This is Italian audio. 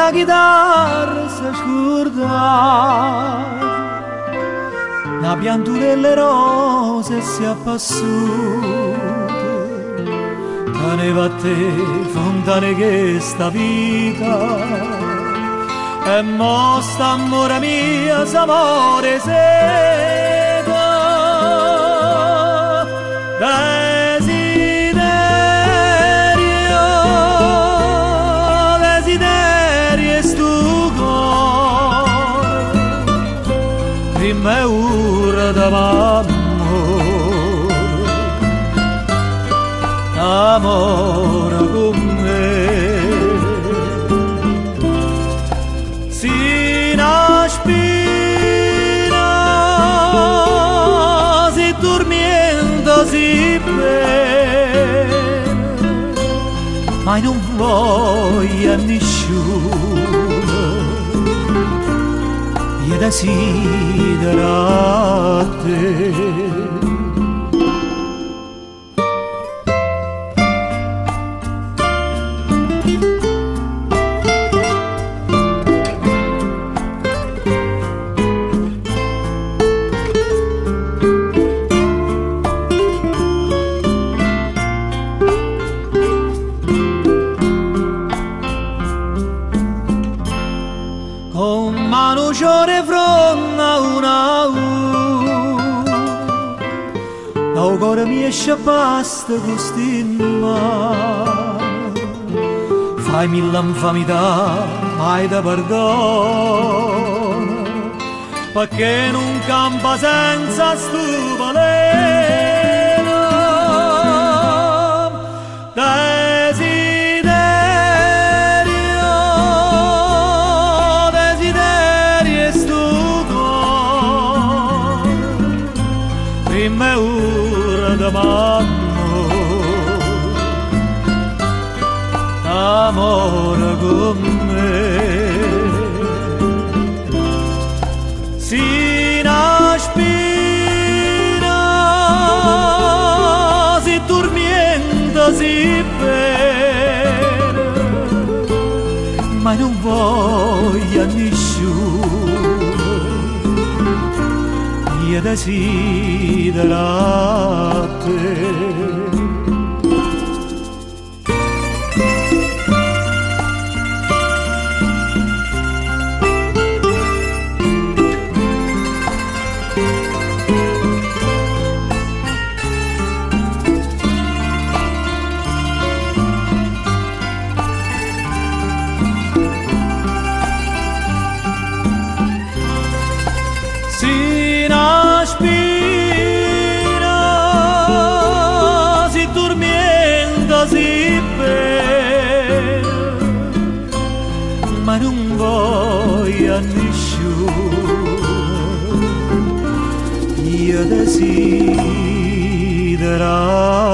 la chitarra si è scordata, la pianta delle rose si è appassuta, teneva a te fontane che sta vita, e mo st'amore mia s'amore seta, desiderio stu cuore, prima è ora d'amore, amore con me. Si naspira, si dormiendo si bene, ma non voglio a nessuno, io desidero a te. Con mano giore fronna una il cuore mi esce basta costima, fai mille infamità, mai da perdono, perché non campa senza stu veleno. Prima è ora d'amore, amore con me. Si naspira, si dormiendo si bene, ma non voglio a nessuno, io desidero a te. Si naspira, si dormiendo si bene, ma non voglio a nessuno, io desidero